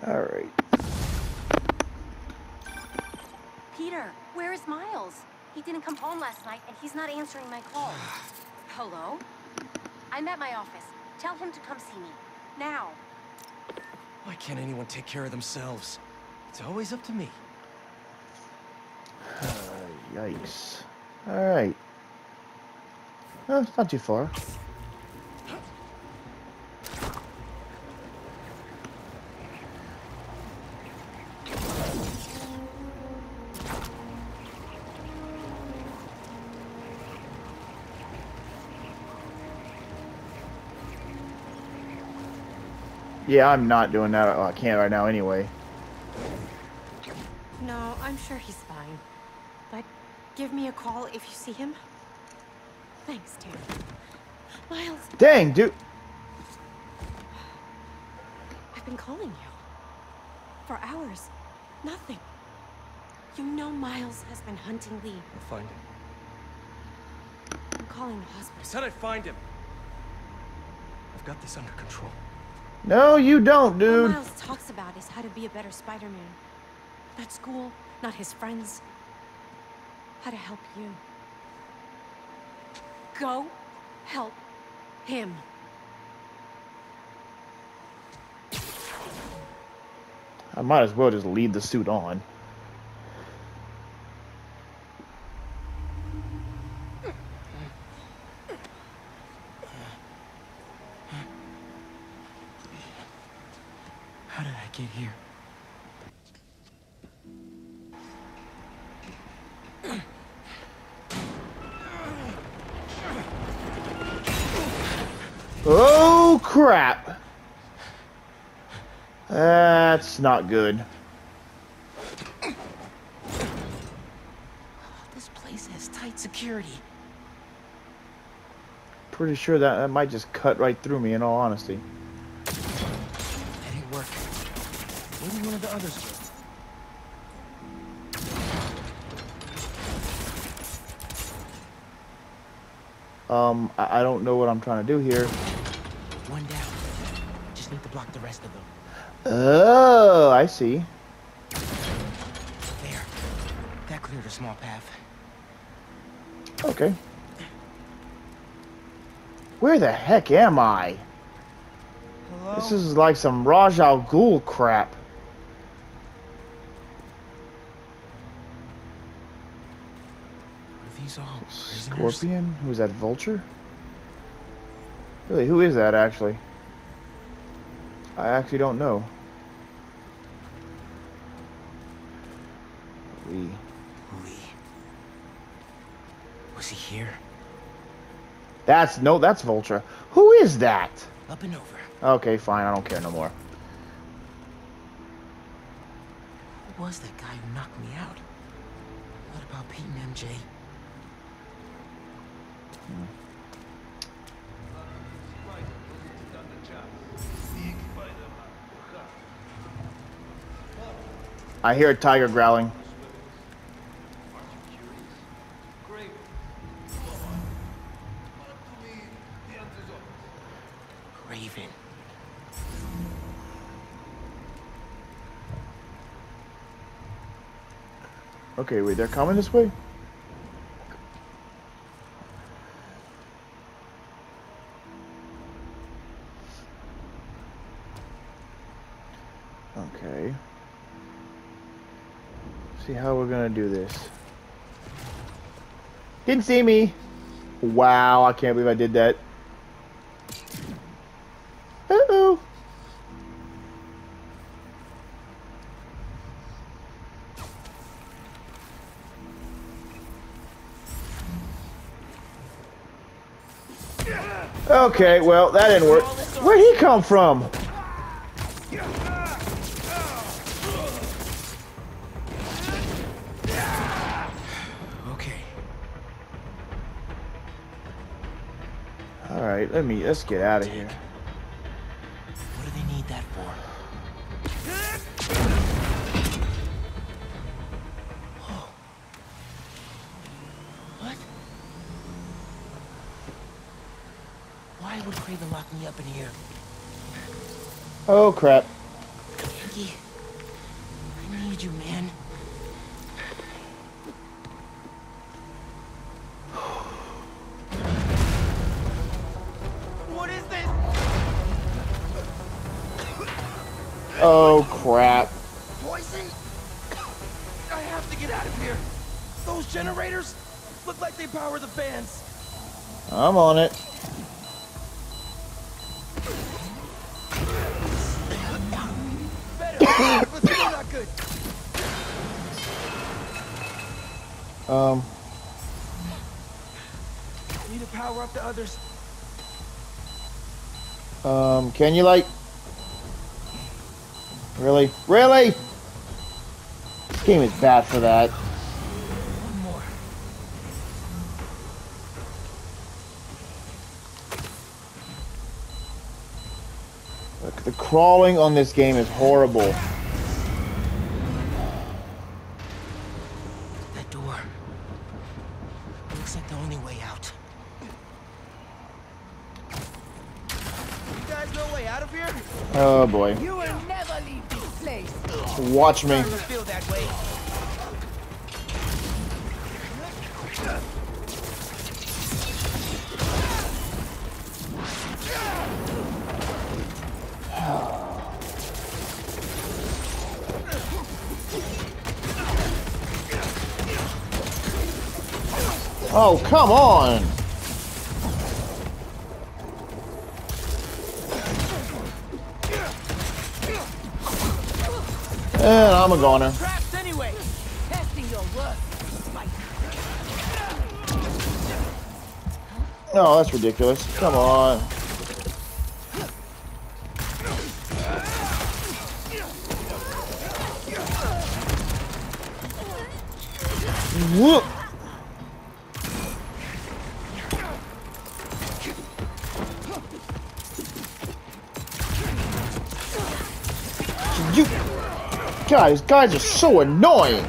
Alright. Peter, where is Miles? He didn't come home last night, and he's not answering my calls. Hello? I'm at my office. Tell him to come see me. Now. Why can't anyone take care of themselves? It's always up to me. Yikes. Alright. Well, it's not too far. Yeah, I'm not doing that. Oh, I can't right now anyway. No, I'm sure he's fine. But give me a call if you see him. Thanks, dear. Miles, Dang, dude. I've been calling you. For hours. Nothing. You know Miles has been hunting Lee. I'll find him. I'm calling the I hospital. said I'd find him. I've got this under control. No, you don't, What dude. Miles talks about is how to be a better Spider-Man. Not school, not his friends. How to help you. Go help him. I might as well just leave the suit on. How did I get here? Oh, crap. That's not good. This place has tight security. Pretty sure that might just cut right through me, in all honesty. That ain't working. Maybe one of the others will. I don't know what I'm trying to do here. One down. Just need to block the rest of them. Oh, I see. There. That cleared a small path. Okay. Where the heck am I? Hello? This is like some Raj Al Ghul crap. Are these all prisoners? Scorpion? Who's that, Vulture? Really, who is that, actually? I actually don't know. Lee. Lee. Was he here? That's Vulture. Who is that? Up and over. Okay, fine, I don't care no more. Who was that guy who knocked me out? What about Pete and MJ? I hear a tiger growling. Raven. Okay, wait, they're coming this way? Okay. See how we're gonna do this. Didn't see me! Wow, I can't believe I did that. Uh-oh! Okay, well, that didn't work. Where'd he come from? Okay. Alright, let's get out of here. What do they need that for? Oh. What? Why would Craven lock me up in here? Oh, crap. Frankie. I need you, man. What is this? Oh crap. Poison? I have to get out of here. Those generators look like they power the fans. I'm on it. Better, but still not good. Need to power up the others. Can you like... Really? Really? This game is bad for that. One more. Look, the crawling on this game is horrible. That door. Looks like the only way out. You guys no way out of here? Oh boy. You will never leave this place. Watch me. I feel that way. Oh, come on. And I'm a goner. Traps anyway. Testing your work. No, that's ridiculous. Come on. Whoop. You... God, these guys are so annoying.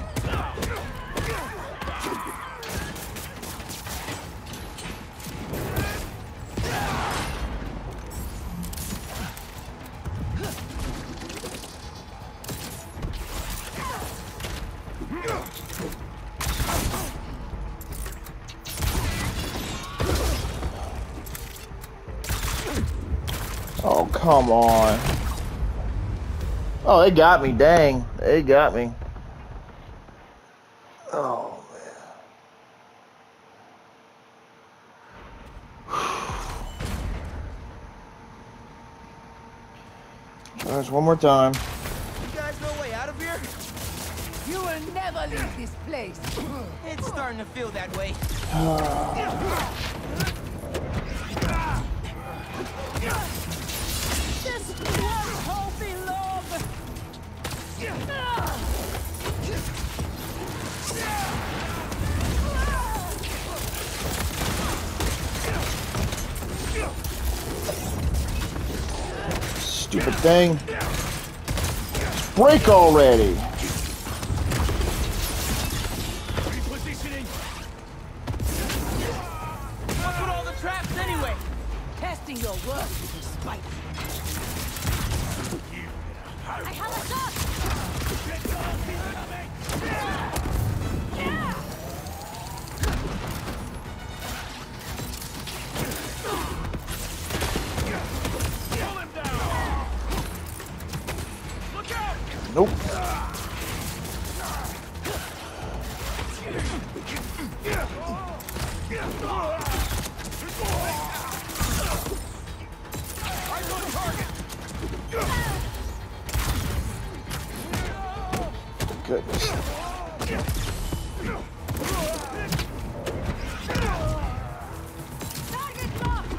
Oh, come on. Oh, they got me, dang. They got me. Oh, man. There's one more time. You guys no way out of here? You will never leave this place. It's starting to feel that way. Just one hope in love. Stupid thing. Break already. Repositioning. What's with all the traps anyway? Testing your work with a spike. I have a shot! Pull him down. Look out! Nope. Eyes on target. Goodness. Target locked!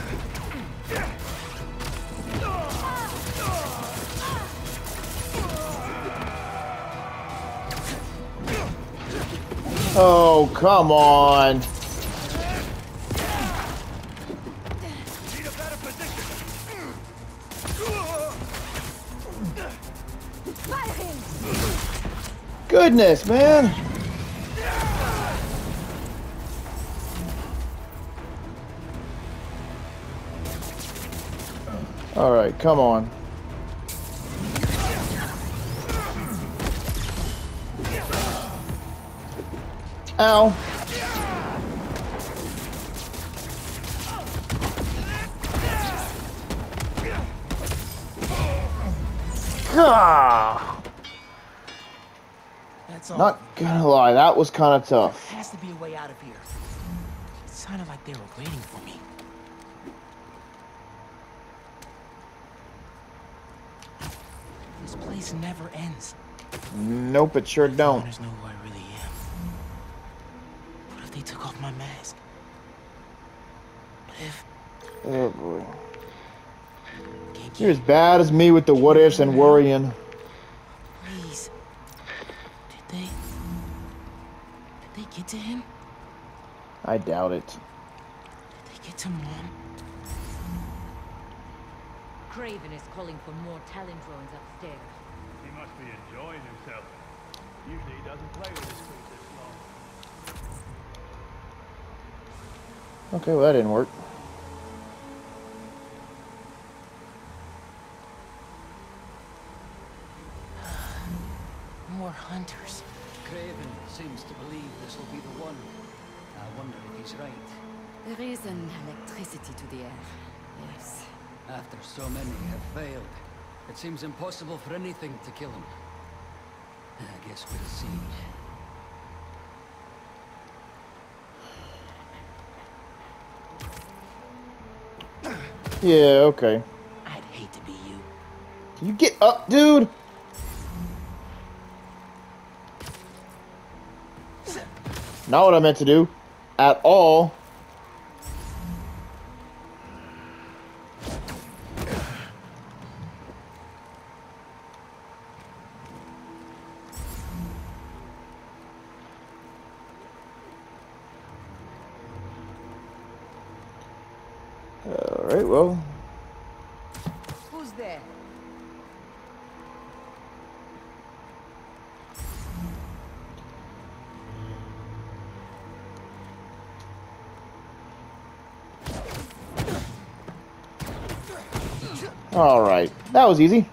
Oh, come on. Need a better position. Goodness, man. All right, come on. Ow. Gah. That's all. Not gonna lie, that was kind of There tough. has to be a way out of here. It sounded like they were waiting for me. This place never ends. Nope, it sure don't. Foreigners know who I really am. What if they took off my mask? What if... Oh boy. Can't You're as bad as me with the what ifs and worrying. Please. Did they get to him? I doubt it. Did they get to Mom? Craven is calling for more Talon drones upstairs. He must be enjoying himself. Usually he doesn't play with his food this long. Okay, well that didn't work. More hunters. Craven seems to believe this will be the one. I wonder if he's right. There is an electricity to the air. Yes. After so many have failed, it seems impossible for anything to kill him. I guess we'll see. Yeah, okay. I'd hate to be you. Can you get up, dude? Not what I meant to do. At all. Alright, well. Who's there? Alright. That was easy.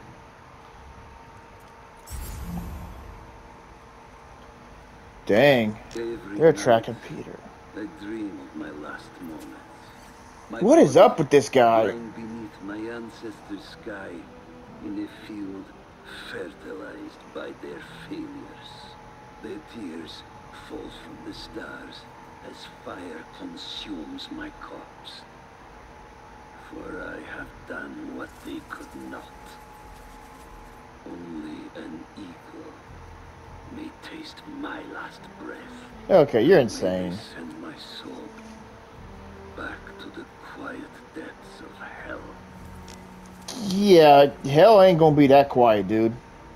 Dang. They're tracking Peter. I dream of my last moments. My What is body up with this guy? lying beneath my ancestors' sky, in a field fertilized by their failures. Their tears fall from the stars as fire consumes my corpse. For I have done what they could not. Only an equal may taste my last breath. Okay, you're May insane. I send my soul back to the quiet depths of hell. Yeah, hell ain't gonna be that quiet, dude.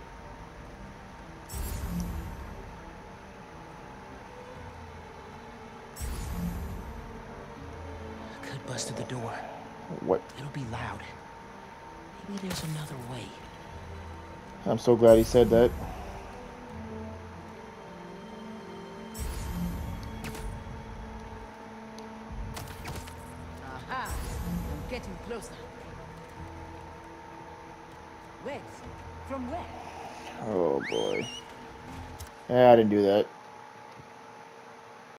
Could bust through the door. What? It'll be loud. Maybe there's another way. I'm so glad he said that. Aha! I'm getting closer. Wait, from where? Oh boy. Yeah, I didn't do that.